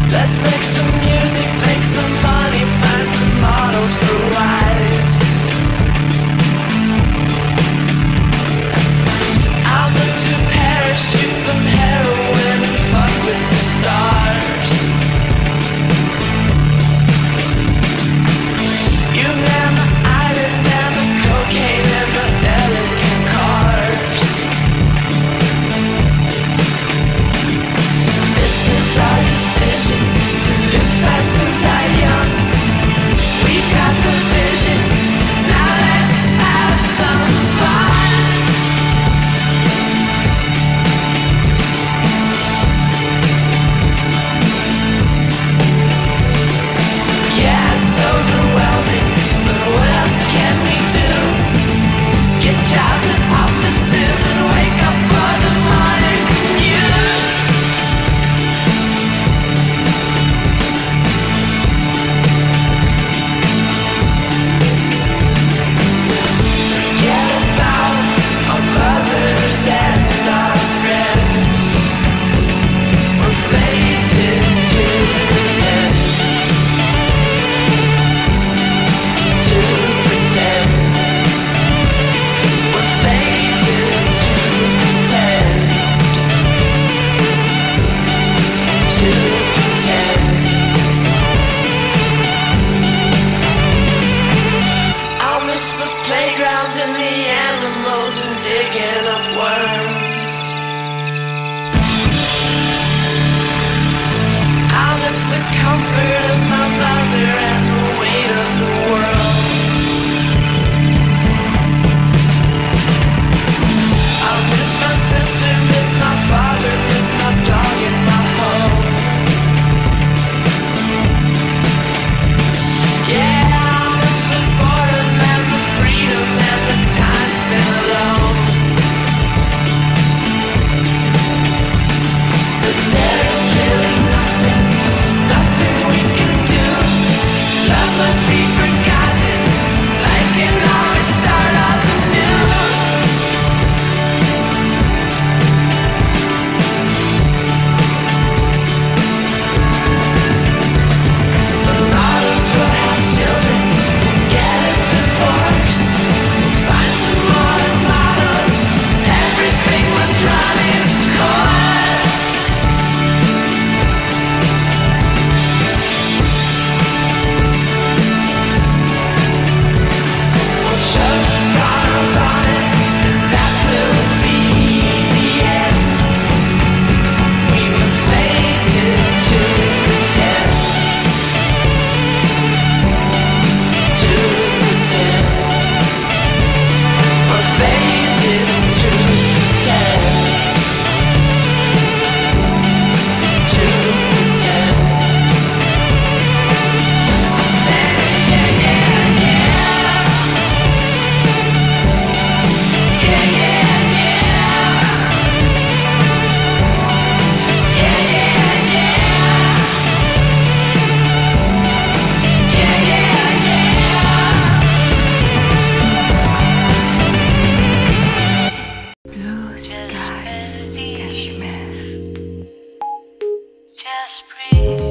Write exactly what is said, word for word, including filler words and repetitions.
Let's make some music, make some money, find some models for wives. I'll move to Paris, shoot some heroin and fuck with the stars. You man the island and the cocaine and the elegant cars. This is our decision to live fast and die young. We've got the vision, now let's have some fun. Yeah, it's overwhelming, but what else can we do? Get jobs at offices and wake up for the morning commute. Forget about our mothers and our friends. We're fated to pretend, to pretend. We're fated to pretend, to pretend. I'll miss the playgrounds and the animals and digging up worms. I'll miss the comfort of my mother and the weight of the world. I'll miss my sister, miss my father, miss my dog and my home. Yeah, I'll miss the boredom and the freedom and the time spent alone. But there's really nothing, nothing we can do. Love must be forgotten, life can always start up anew. For models we'll have children, we'll get a divorce. We'll find some more models, everything must run its course. We'll shove Connor on it, and that will be the end. We were fated to pretend, to pretend. We're fated to pretend, to pretend. I said yeah, yeah, yeah. Yeah, yeah, yeah. Yeah, yeah, yeah. Yeah, yeah, yeah. Blue sky, cashmere. Just breathe.